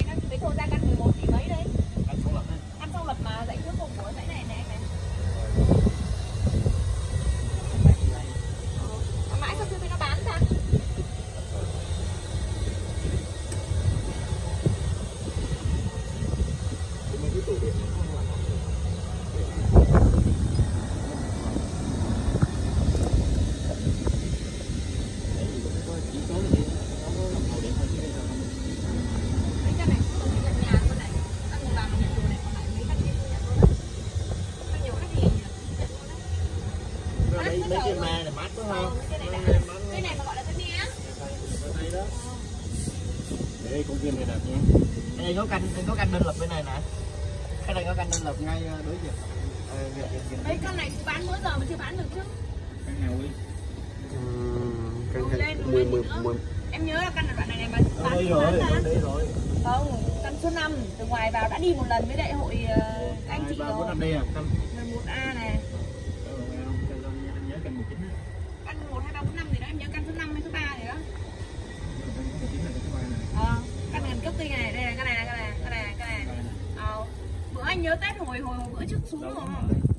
nó cái thô ra căn 11 tỷ mấy đấy. Căn không lập đấy. Căn không lập mà dãy trước cùng của dãy này này. Mãi sao chưa thấy nó bán ta? Cái tủ điện nó không làm chỉ số gì nó có đồng hồ điện thôi chứ bây giờ không. Mấy căn này không có nhận nhà con này. Căn màu vàng nhận đồ này còn lại mấy căn kia tôi nhận luôn đấy. Có nhiều cái gì nhỉ? Nhận luôn đấy. Mấy cái ma này mát đúng không? Cái này mà gọi là cái mía. Đây đó. Đây công viên này đẹp nha. Cái này có canh đơn lập bên này nè. Cái này có canh đơn lập ngay đối diện. Mấy căn này cũng bán mỗi giờ mà chưa bán được chứ. Căn nào đi? Em nhớ là căn đoạn này mà bán Đây rồi. Không, căn số 5 từ ngoài vào đã đi một lần với đại hội các anh chị rồi. 4 đây à? Căn 11A này. Em nhớ căn 19 á. Căn 1 2 3 4 5 gì đó, em nhớ căn số 5 hay số 3 gì đó. Căn 19 là cái 3 này. Căn gần cấp kinh này, đây là cái này. Bữa anh nhớ Tết hồi bữa trước xuống rồi.